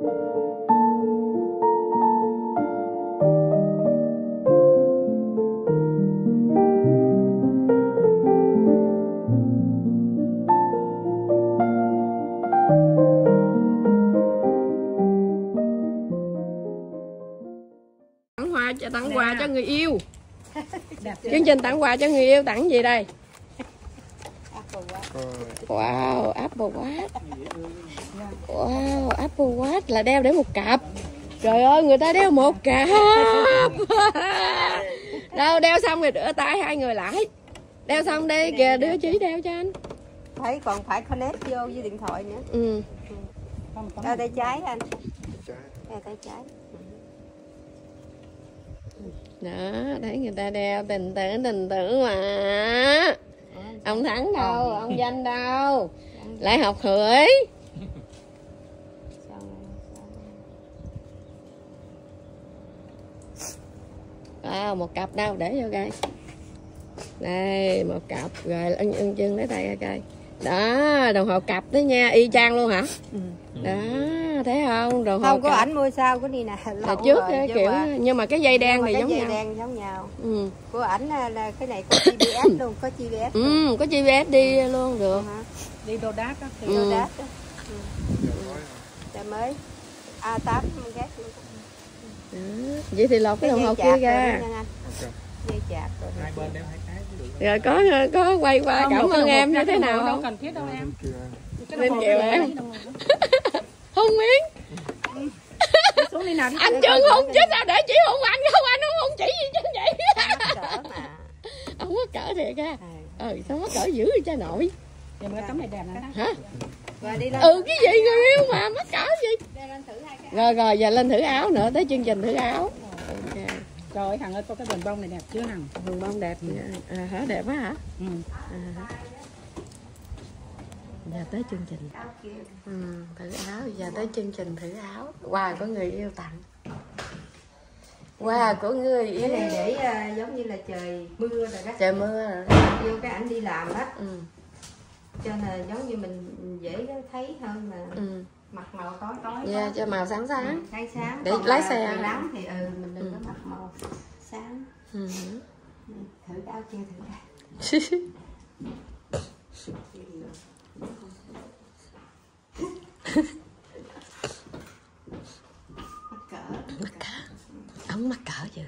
Tặng quà cho người yêu. Chương trình tặng quà cho người yêu tặng gì đây? Wow, Apple Watch. Wow, Apple Watch là đeo để một cặp. Trời ơi, người ta đeo một cặp. Đâu, đeo xong rồi đỡ tay hai người lại. Đeo xong đây kìa, đưa Chí đeo cho anh. Thấy còn phải connect vô với điện thoại nữa. Ừ. Đeo tay trái anh. Đeo tay trái. Đó, thấy người ta đeo tình tử mà. Ông Thắng đâu, ông Danh đâu, lại học hửi. Một cặp đâu, để vô coi. Đây, một cặp, rồi ân chân lấy tay ra coi. Đó, đồng hồ cặp đó nha, y chang luôn hả? Đó, thấy không? Đồng hồ không có cặp. ảnh mua sao có đi nè. Là trước cái kiểu nhưng mà cái dây đen này giống nhau. Dây đen giống nhau. Của ảnh là cái này có GPS luôn, có GPS. Có GPS đi luôn được. Đi Đô Đát đó, đi Đô Đát đó. Trời mới A8 ghét luôn. Vậy thì lột cái đồng hồ kia ra. Dây chạc rồi. Hai bên đeo 2 cái. Rồi có quay qua cảm ơn em như thế nào không? Đâu cần thiết đâu em. Bên kìa em. Không miếng. Anh Trương không chứ sao để chỉ hùng anh không, anh không chỉ gì chứ vậy. Ông có cỡ thiệt ha. Sao có cỡ dữ vậy cha nội. Em cái tấm này đẹp lắm đó. Hả? Cái gì người yêu mà mắc cỡ gì. Rồi giờ lên thử áo nữa, tới chương trình thử áo. Okay. Trời ơi Hằng ơi, có cái vần bông này đẹp chưa Hằng? Vần bông đẹp hả? Đẹp quá hả? Giờ tới chương trình. Thử áo, giờ tới chương trình thử áo. Quà của người yêu tặng. Quà của người yêu. Cái này để giống như là trời mưa rồi đó. Trời mưa rồi đó. Vô cái ảnh đi làm đó. Cho nên giống như mình dễ thấy hơn mà. Mặt màu tối tối. Cho màu sáng sáng. Sáng. Để lái xe. Nắng thì mình đừng có mặc màu sáng. Thử cái áo kia thử ra. Mắc cỡ. Ông mắc cỡ dữ.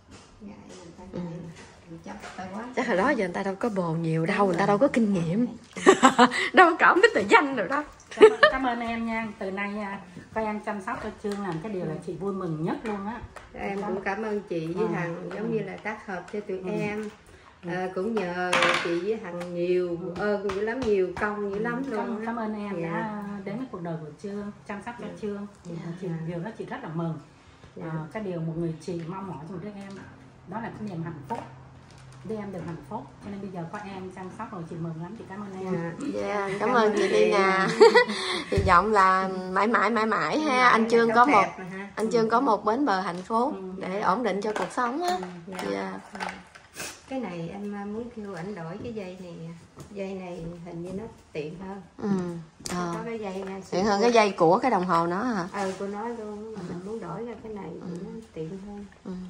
Chắc hồi đó giờ người ta đâu có bồ nhiều đâu, người ta đâu có kinh nghiệm. Đâu có cỡ biết tờ danh rồi đó. Cảm ơn em nha. Từ nay các em chăm sóc cho Trương làm cái điều là chị vui mừng nhất luôn á. Em cũng cảm ơn chị với Hằng giống như là tác hợp cho tụi em. Cũng nhờ chị với Hằng nhiều ơn dữ lắm, nhiều công dữ lắm luôn. Cảm ơn em đã đến với cuộc đời của Trương, chăm sóc cho Trương. Điều đó chị rất là mừng. Cái điều một người chị mong mỏi cho đứa em đó là cái niềm hạnh phúc, đứa em được hạnh phúc, cho nên bây giờ có em chăm sóc rồi chị mừng lắm, chị cảm ơn em. Cảm ơn chị Tina. Hy vọng là mãi mãi ha anh Trương có một bến bờ hạnh phúc để ổn định cho cuộc sống á. Cái này em muốn kêu ảnh đổi cái dây này, dây này hình như nó tiện hơn. Có cái dây tiện hơn cái dây của cái đồng hồ nó hả? Của nó luôn, mình muốn đổi ra cái này thì nó tiện hơn.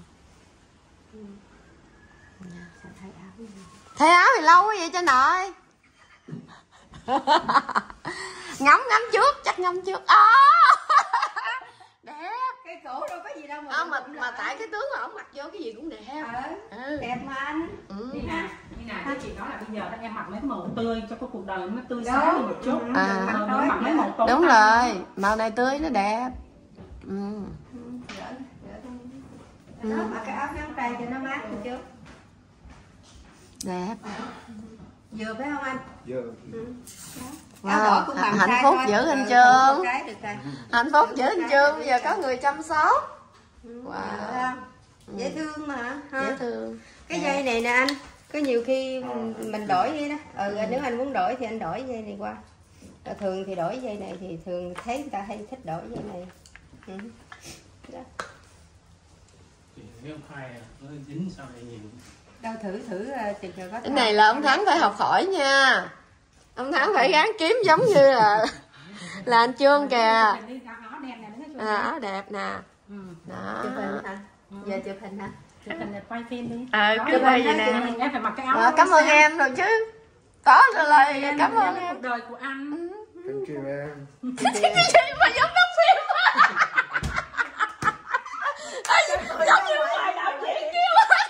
Thay áo thì lâu quá vậy cho nội. ngắm trước, chắc ngắm trước. Đẹp. Cái cổ đâu có gì đâu mà tại cái tướng mà ổng mặc vô cái gì cũng đẹp. Đẹp mà anh. Như nào chị nói là bây giờ em mặc mấy cái màu tươi cho cái cuộc đời nó tươi sáng hơn một chút. Mặc mấy màu tối. Đúng rồi, màu này tươi nó đẹp. Mặc cái áo ngắn tay cho nó mát một chút. Đẹp. Vừa phải không anh? Vừa. Hạnh phúc giữ anh Trương. Hạnh phúc giữ anh Trương, bây giờ có người chăm sóc. Dễ thương mà. Dễ thương. Cái dây này nè anh, có nhiều khi mình đổi vậy đó. Nếu anh muốn đổi thì anh đổi dây này qua. Thường thì đổi dây này thì thường thấy người ta hay thích đổi dây này. Đó. Đâu thử tìm có cái này là ông Thắng phải học hỏi nha. Ông Thắng phải gắng kiếm giống như là anh Trương kìa. áo đẹp nè. Đó. Chụp hình hả? Giờ chụp hình hả? Chụp hình là quay phim đi. Chụp hình gì nè. Em phải mặc cái áo. Cảm ơn em rồi chứ. Có lời cảm ơn em. Cuộc đời của anh. Thank you em. Chị mà giống đóng phim á. Giống như ngoài đạo diễn kêu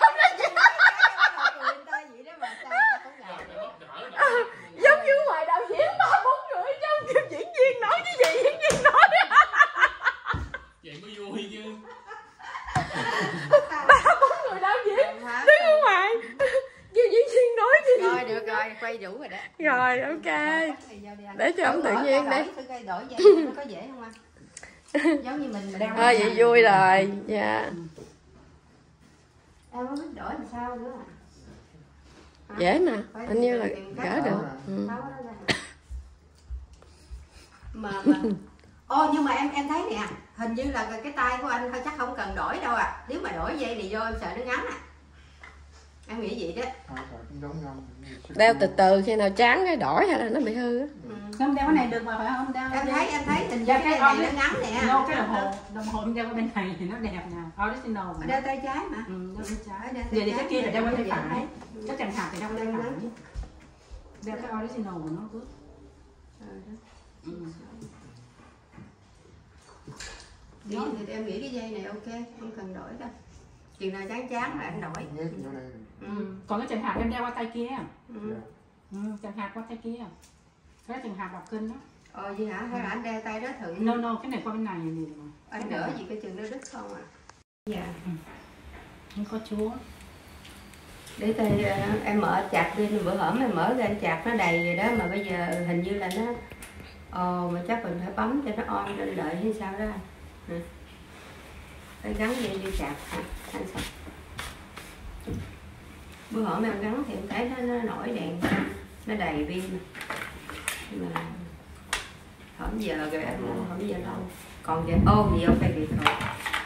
giống như ngoài đạo diễn 3-4 người trong kêu diễn viên nói cái gì diễn viên nói. Vậy mới vui chứ. 3-4 người đạo diễn đứng ở ngoài kêu diễn viên nói cái gì. Rồi được rồi, quay đủ rồi đó. Rồi ok. Để cho ông tự nhiên đi. Đổi dây nó có dễ không anh? Giống như mình Thôi vậy vui rồi. Dạ. Em không biết đổi làm sao nữa. Dễ mà, hình như là gỡ được. Mà nhưng mà em thấy nè, hình như là cái tay của anh thôi chắc không cần đổi đâu à. Nếu mà đổi dây này vô em sợ nó ngắn à. Em nghĩ vậy đó. Đeo từ từ khi nào chán cái đổi hay là nó bị hư á. Không đeo cái này được mà phải không? Đeo Em thấy tình ra cái này nó ngắn nè. Vô cái đồng hồ em đeo bên này thì nó đẹp nè. Original mà. Đeo tay trái mà. Đeo tay trái. Giờ thì cái kia là đeo bên tay phải. Cái chẳng hạn thì đeo bên tay phải. Đeo cái original của nó cứ. Thì em nghĩ cái dây này ok, không cần đổi đâu. Chừng nào chán là anh đổi. Còn cái chẳng hạn em đeo qua tay kia. Chẳng hạn qua tay kia. Cái chẳng hạn bọc kinh đó. Vậy hả? Hay là anh đeo tay đó thử? No, cái này qua bên này nhiều mà. Anh đỡ gì cái chừng nó đứt không à? Dạ. Không có chúa. Để tay em mở chặt đi, bữa hổm em mở ra anh chặt nó đầy rồi đó mà bây giờ hình như là nó mà chắc mình phải bấm cho nó on lên đợi hay sao đó. Phải gắn dây vô chặt hả? Anh sao? Bữa hổm em gắn thì em thấy nó nổi đèn, nó đầy pin mà hổm giờ rồi em hổm giờ lâu còn vậy gì không phải việc rồi.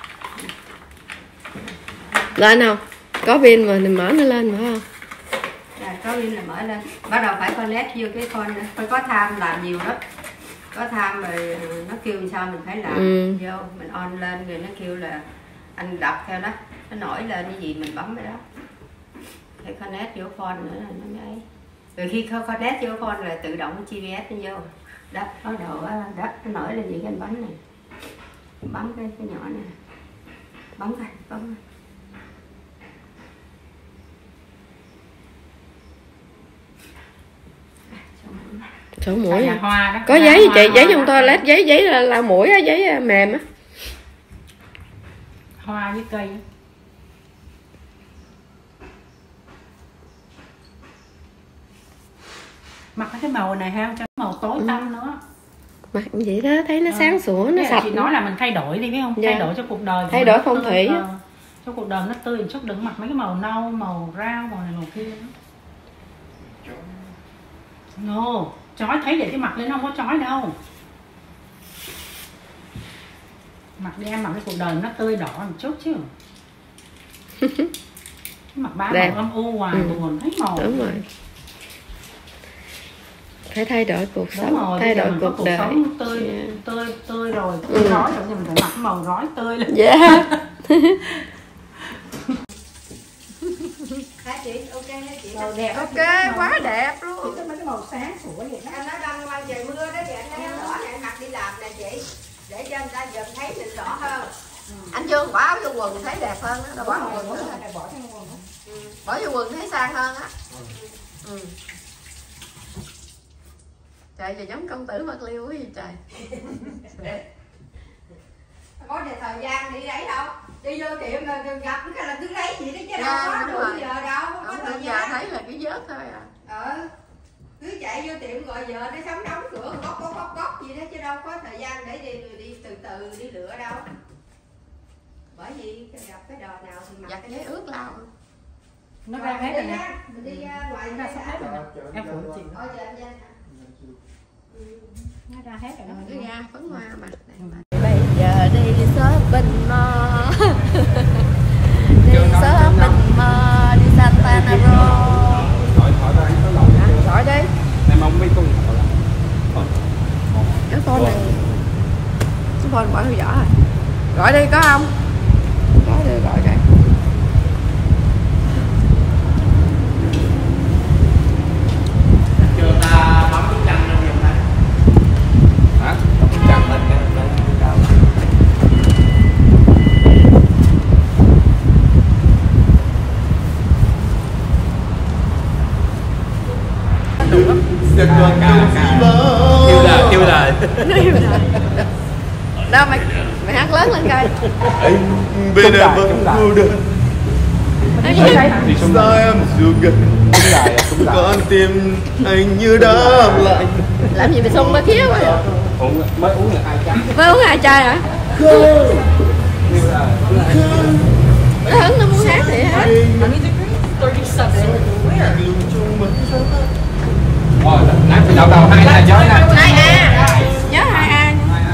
Lên không? Có pin mà mình mở nó lên phải không? Có pin là mở lên. Bắt đầu phải connect vô cái con nữa. Phải có tham làm nhiều lắm. Có tham rồi nó kêu sao mình phải làm vô. Mình on lên rồi nó kêu là anh đọc theo đó. Nó nổi lên cái gì mình bấm cái đó. Phải connect vô phone nữa là nó ấy. Rồi khi connect vô phone là tự động GPS nó vô. Đó, có độ đó, nó nổi lên gì cái anh bấm này. Bấm cái nhỏ này. Bấm coi, bấm coi. Sổ mũi à? Hoa đó. Có giấy chị, giấy trong toilet, giấy là mũi á, giấy mềm á. Hoa với cây. Mặc cái màu này ha, cho màu tối tăm nữa. Mặc vậy đó, thấy nó sáng sủa, nó sạch. Chị nói là mình thay đổi đi biết không? Dạ. Thay đổi cho cuộc đời. Thay đổi phong thủy. Cho cuộc đời nó tươi một chút, đừng mặc mấy cái màu nâu, màu rau, màu này màu kia nữa. No, chói thấy vậy chứ mặc lên không có chói đâu. Mặc đi em, mặc cái cuộc đời nó tươi đỏ một chút chứ. Mặc ba màu âm u hoài buồn thấy màu. Đúng rồi. Phải thay đổi cuộc sống, rồi, thay đổi cuộc đời. Sống tươi rồi, tươi rói rồi, mình phải mặc màu rói tươi lên. Dạ. Hả chị? Ok hả chị? Đẹp. Ok, quá đẹp luôn. Mấy cái màu sáng sủa vậy đó. Em nói đang qua trời mưa đó chị, anh thấy đỏ này mặc đi làm nè chị. Để cho người ta dần thấy mình rõ hơn. Anh Dương bỏ áo vô quần thấy đẹp hơn đó, bỏ vô quần nữa. Bỏ vô quần thấy sang hơn á. Trời giờ giống công tử Bạc Liêu quá gì trời. Có thời gian đi đấy đâu. Đi vô tiệm là gặp cái là cứ lấy gì đó chứ đâu có đủ giờ đâu, không có thời gian. Thấy là cái vớt thôi à. Cứ chạy vô tiệm gọi vợ nó sống đóng cửa bóc gì đó chứ đâu có thời gian để đi từ từ đi lựa đâu. Bởi vì gặp cái đò nào thì mặc cái giấy ướt lau. Nó ra hết rồi nè. Đi ngoài ra sắp hết rồi nè. Em phụ chị. Ôi trời anh. Nó ra hết rồi đó. Cứ ra phấn hoa mà. Bây giờ đi shopping mall. Đi shopping mall, đi Santa Naro. Gọi đi. Em không biết con Cái con này phone bỏ theo dõi rồi. Gọi đi có không? Có đi gọi cái. Chưa ta bấm cái chân lên giùm ta. Hả? Bấm cái chân lên cao. Kêu lời. Đâu mày hát lớn lên coi. Anh bên em vẫn cô đơn. Sao em dù gần con tim anh như đã lại. Làm gì mà xung ba khía quá vậy? Mới uống được 2 chai. Mới uống 2 chai hả? Nó hứng nó muốn hát thì hát. Rồi, nãy từ đầu 2 là nhớ nè. 2A. Nhớ 2A.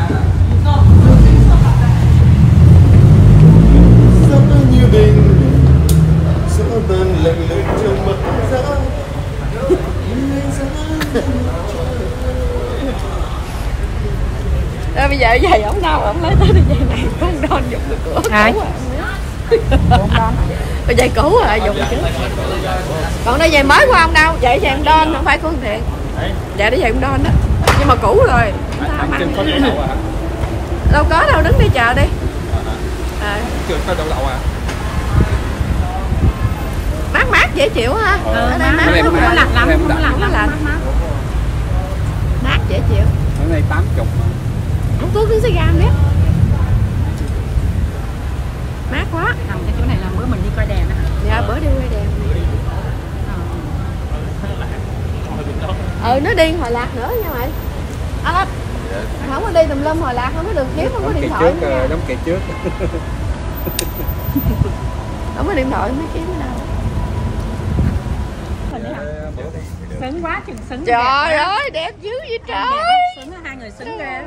Gió như bình, gió tan lạnh lạnh trong mắt gió. Rồi bây giờ giày ổng đâu, ổng lấy tới đôi giày này con đòn dùng được cửa. Ai? Đôi giày cũ rồi dùng chứ. Còn đôi giày mới của ông đâu? Vậy giày đòn không phải của thằng Thiện. Dạ đôi giày cũng đòn đó. Nhưng mà cũ rồi. Đâu có đâu, đứng đi chờ đi. Chưa có đậu đậu à? Mát mát dễ chịu ha. Ở đây mát không có lạnh lắm, không có lạnh lắm. Mát dễ chịu. Ở đây 80. Không thuốc đứng xe gam biết. Mát quá. Nằm cái chỗ này là bữa mình đi coi đèn á. Dạ bữa đi quay đèn. Nó đi Hòa Lạc nữa nha mày. Anh không có đi tùm lum Hòa Lạc, không có đường kiếm, không có điện thoại nữa nha. Đóng kệ trước. Không có điện thoại mới kiếm ở đâu. Sướng quá chừng sướng. Trời ơi đẹp dữ vậy trời. Sướng á, hai người sướng ghê.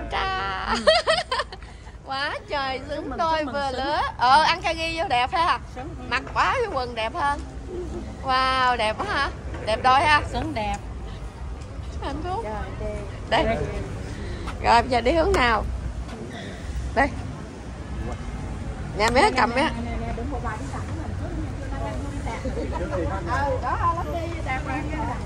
Quá trời sướng đôi vừa lứa. Ăn kagi vô đẹp ha. Mặc quá cái quần đẹp hơn. Wow đẹp quá hả? Đẹp đôi ha. Sướng đẹp. Hạnh phúc. Đây. Rồi bây giờ đi hướng nào? Đây. Nhà mé cầm mé. Đó lắm đi đẹp quá.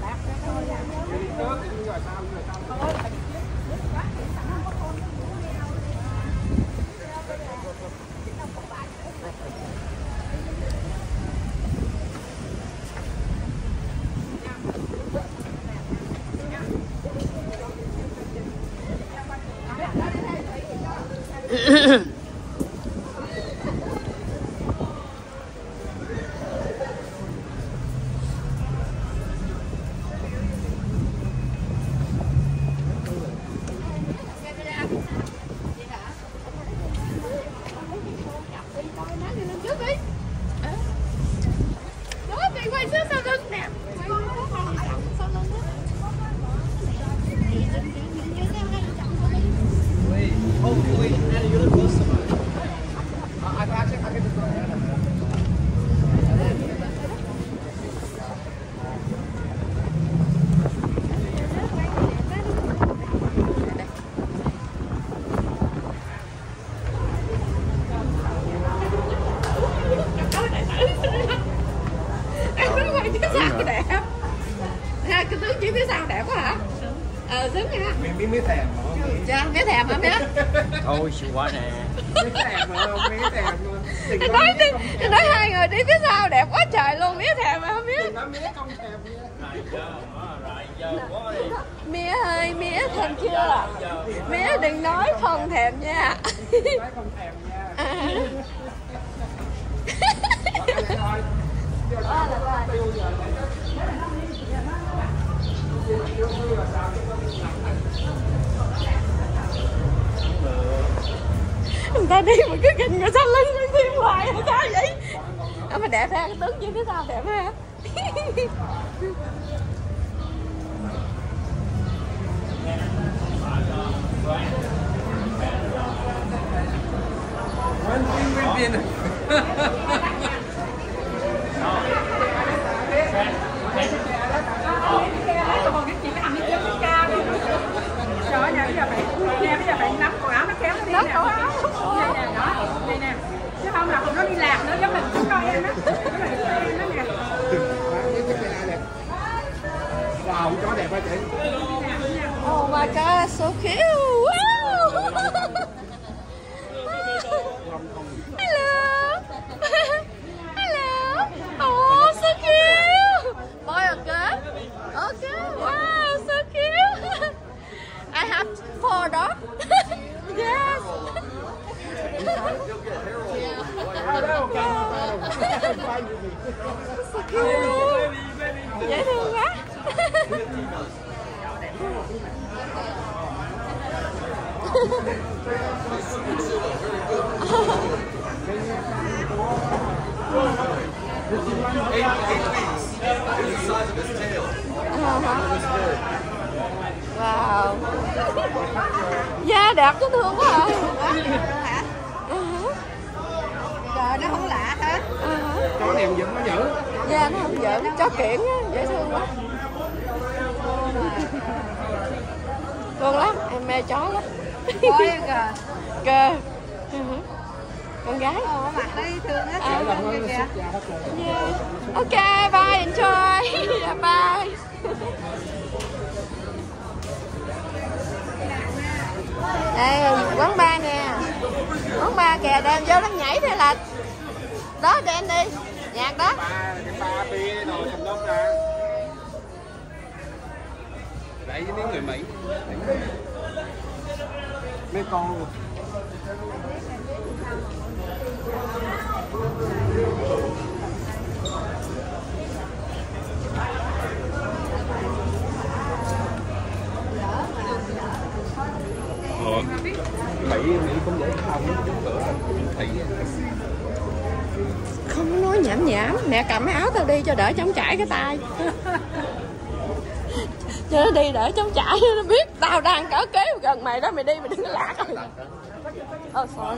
Cái tướng chỉ phía sau đẹp quá hả? Sướng nha. Mía thèm Dạ, mía thèm hả mía? thôi xịu quá nè. Mía thèm mà không, mía thèm luôn. Tôi nói hai người đi phía sau đẹp quá trời luôn, mía thèm hả mía? Đừng nói mía không thèm nha. Mía ơi, mía thèm chưa? Mía đừng nói không thèm nha. Nói không thèm nha. Người ta đi mà cứ nhìn người sau lưng lên đi hoài sao vậy? Mà đẹp ha, cái tướng gì phía sau đẹp ha. Trời ơi, bây giờ phải nắm quần áo nó kéo nó đi nè. giống mình cũng coi em đó. Wow, con chó đẹp quá chị. Oh my god, so cute. Wow. Hello. Hello. Oh, so cute. Boy or girl? Okay. Wow, so cute. I have 4 dogs. Yes. So cute. Dễ thương quá. Wow. Da đẹp dễ thương quá à. Trời, nó không lạ hả? Chó này giận nó dữ. Da nó không giỡn, chó kiển á, dễ thương quá. Thương lắm, em mê chó lắm. Coi kìa. Cơ. Con gái. Mặt nó thương á, thương kìa. Yeah. Ok, bye, enjoy. Bye. Đây, quán bar nè. Quán bar kìa, đem vô nó nhảy thế là. Đó, đem đi. Nhạc đó. Cái ba bia đồ trong đó ra. Đấy với mấy người Mỹ. Mấy con. Mỹ cũng vậy không thị không nói nhảm nhảm. Mẹ cầm cái áo tao đi cho đỡ chống chảy cái tay. Cho nó đi đỡ chống chảy, nó biết tao đang cỡ kế gần mày đó, mày đi mày đừng có lạc. Sorry.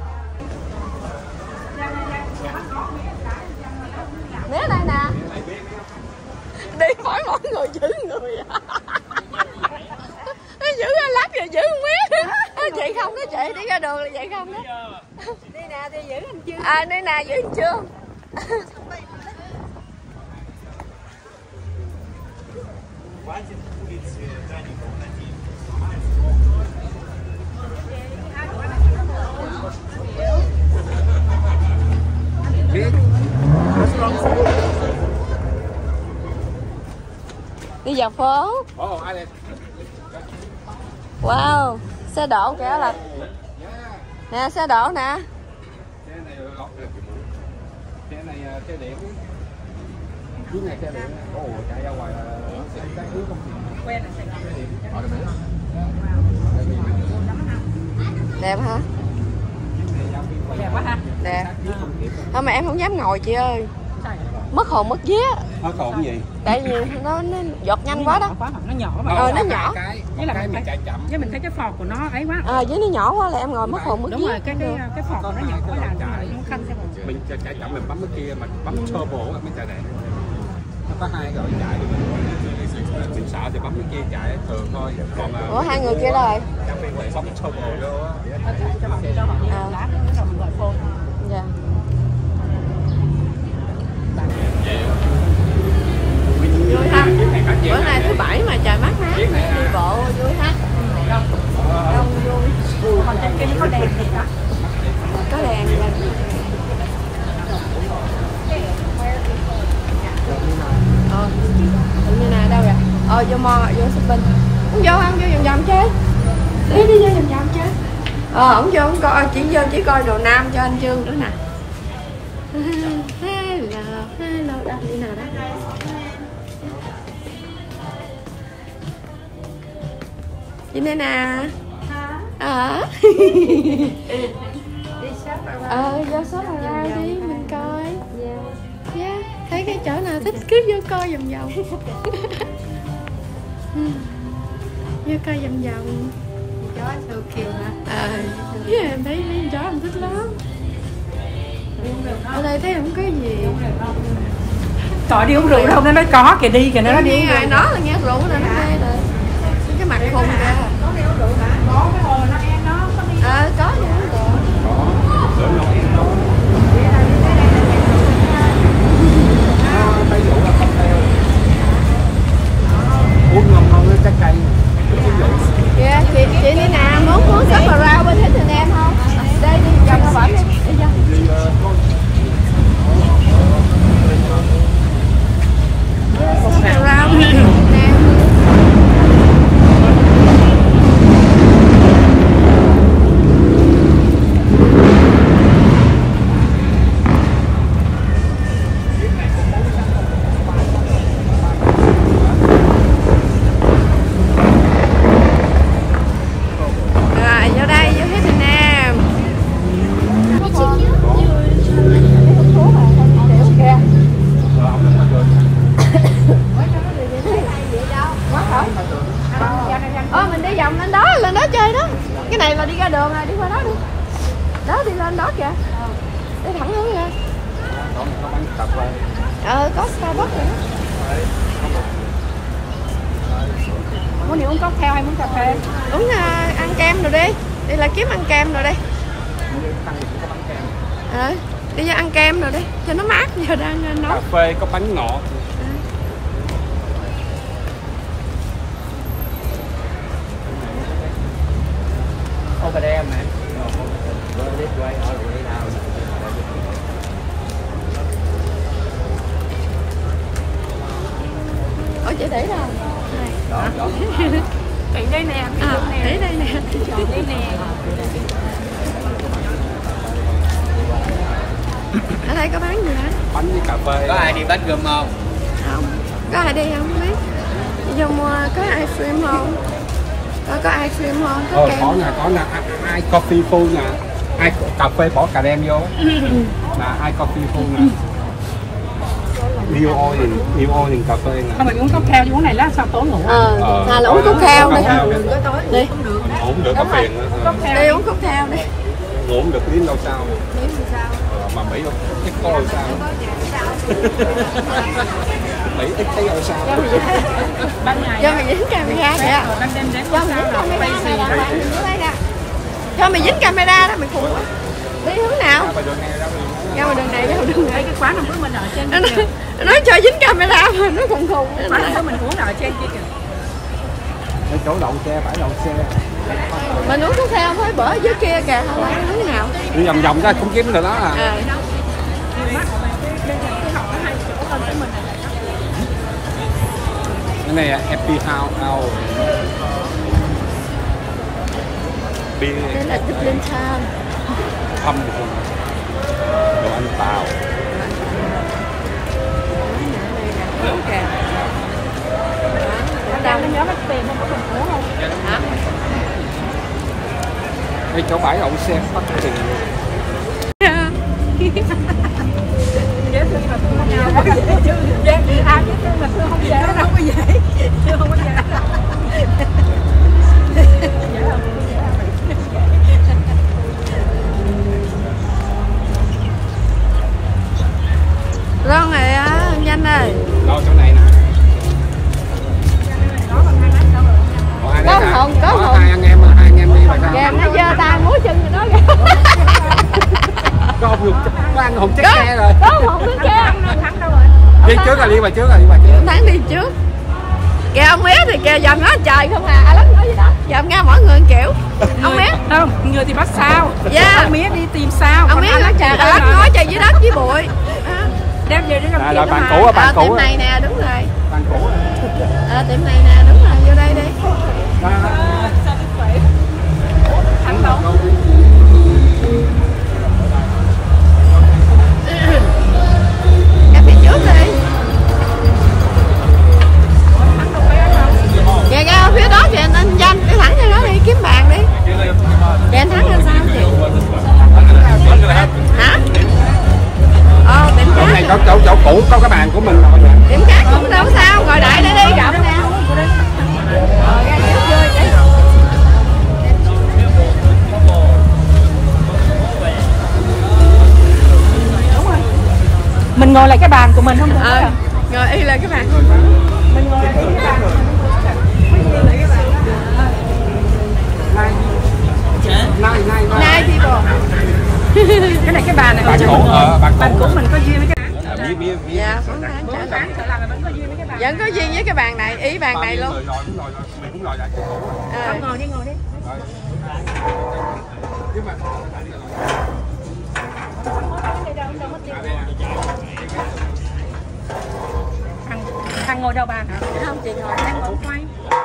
Né đây nè. Đi phải mỗi người giữ người. Nó giữ cái lắc rồi giữ không biết. Chị không đó chị, đi ra đường là vậy không đó. Đi nè thì giữ anh Trương. Đi nè giữ anh Trương. Đi vào phố. Wow, xe đổ kìa là. Nè xe đổ nè. Xe này xe điện. Dưới này xe điện. Ồ chạy ra ngoài là cái thứ không quen là xe điện. Đẹp hả? Đẹp quá ha. Đẹp. Thôi mà em không dám ngồi chị ơi. Mất hồn mất vía. Mất hồn gì? Tại vì nó giọt nhanh quá đó. Nó nhỏ mà. Nó nhỏ. Với là mình chạy chậm. Với mình thấy cái phọt của nó ấy quá. Với nó nhỏ quá là em ngồi mất hồn mất vía. Đúng rồi, cái phọt của nó nhỏ quá là nó khăn cho mình chạy chậm mình bấm cái kia, mình bấm turbo mới chạy đẹp. Nó có hai gọi chạy thì mình sợ thì bấm cái kia chạy thường thôi. Còn ủa hai người kia rồi. chắc phải bấm turbo vô á. Lát nữa rồi mình gọi phone. Dạ. Vui ha. Bữa nay thứ bảy mà trời mát mát, đi bộ vui ha. Đông vui. Còn trên kia nó có đèn thì đó. Có đèn. Tự nhiên nào đâu vậy? Vô mall, vô shopping. Không vô ăn, vô vòng vòng chơi. Đi vô vòng vòng chơi. Không vô, không coi, chỉ coi đồ nam cho anh Trương nữa nè. Hello, đâu đi nào đó. Chị đây nè. Đi shop around. Vô shop around đi, mình coi. Yeah, thấy cái chỗ nào thích cứ vô coi vòng vòng. Vô coi vòng vòng. Chó so cute hả? Em thấy mấy chó em thích lắm. Ở đây thấy không có gì. Trời đi uống rượu đâu, nó nói có kìa, đi kìa, nó đi uống rượu. Nó là nghe rượu rồi nó mê rồi. Cái mặt khùng kìa. Có đi uống rượu hả? Có cái hồ nó em nó có đi. Có gì uống rượu. Có. lên đó kìa. Đi thẳng hướng ra. Có bánh cà phê. Có Starbucks nữa. Muốn đi uống cocktail hay muốn cà phê? Uống ăn kem rồi đi. Đi là kiếm ăn kem rồi đi. Đi vô ăn kem rồi đi cho nó mát, giờ đang nóng. Cà phê có bánh ngọt. Over there, man. Go this way, all the way down. Ủa chị để đâu? Đó. Chị đây nè, để đây nè. chọn đây nè. Ở đây có bán gì hả? Bánh với cà phê. Có ai đi bắt gum không? Không. Có ai đi không biết? Vô mua có ice cream không? Có ice cream không? Có kem. Có nè, ai coffee full nè. Ai cà phê bỏ cà rem vô. Là ai coffee full nè. New Orleans cà phê nè. Không, mình uống cocktail uống này lá sao tối ngủ. Thà là uống cocktail đi. Đi. Uống được có phiền nữa. Đi uống cocktail đi. Ngủ được đến đâu sao? Đi sao? Mà Mỹ ít có đâu sao? Mỹ ít thấy đâu sao? Ban ngày Cho mày dính camera kìa. ban đêm đến Cho mày dính camera. Cho mày dính camera đó mày khùng quá. Đi hướng nào? Ra ngoài đường này, ra ngoài đường này. cái quán hôm bữa mình ở trên kia. Nó nói cho dính camera mà nó khùng. Quán hôm bữa mình uống ở trên kia kìa. Cái chỗ đậu xe, bãi đậu xe. Mình uống thuốc theo với bữa dưới kia kìa, không phải hướng nào. Đi vòng ra cũng kiếm được đó à. Cái này là Happy Hour. Bia. Đây là Dublin Town. Thăm đồ ăn Tàu. Đúng kìa. Đang nó nhớ mất tiền không có thành phố không? Hả? Cái chỗ bãi đậu xe bắt tiền. Dễ thương mà thương không nhau. Dễ thương mà thương không dễ đâu. Không có dễ. Chưa không có dễ. Ron này á, nhanh ơi. Đâu chỗ này nè. Có hồn, có hồn. Hai anh em đi mà sao? Kìa nó giơ tay múa chân cho nó kìa. Có hồn dùng có ăn hồn chết xe rồi. Có hồn nữa kìa. Thắng đâu rồi? Đi trước là đi bà trước. Thắng đi trước. Kìa ông Mía thì kìa dòm nó trời không à. Ai lắm nói gì đó. Dòm nghe mỗi người kiểu. Ông Mía. Không, người thì bắt sao? Dạ. Ông Mía đi tìm sao? Ông Mía nói trời ai lắm nói trời dưới đất với bụi. Đem về để làm Là bạn cũ á, bạn cũ. Tiệm này nè, đúng rồi. Bạn cũ. Tiệm này nè, đúng rồi, vô đây đi. Thắng đâu? Em đi trước đi. Kìa ra phía đó kìa anh Danh, đi thẳng ra đó đi, kiếm bàn đi. Kìa anh Thắng ra sao chị? Hả? Tiệm Chỗ khác. này có chỗ cũ có cái bàn của mình rồi nè. Tiệm khác cũng đâu sao, ngồi đợi đây đi, rộng nè. Ra trước chơi đi. Mình ngồi lại cái bàn của mình không được. Ngồi y là cái bàn. Mình ngồi lại cái bàn. Nay people. Cái này cái bàn này Bàn cũ, bàn cũ mình có duyên với cái Dạ, bán trở lại vẫn có duyên với cái bàn. vẫn có duyên với cái bàn này, ý bàn này luôn. Mình cũng ngồi lại cái cũ. Ngồi đi, ngồi đi. Thằng ngồi đâu bàn hả? Không, chị ngồi Đang ngồi quay.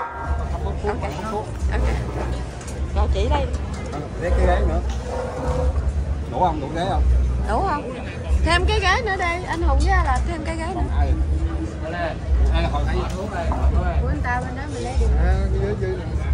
Ok. Rồi chị đây. Lấy cái ghế nữa. Đủ không? Đủ ghế không? Đủ không? Thêm cái ghế nữa đi, anh Hùng với là thêm cái ghế nữa. Hay là hồi nãy Của anh ta bên đó mình lấy được.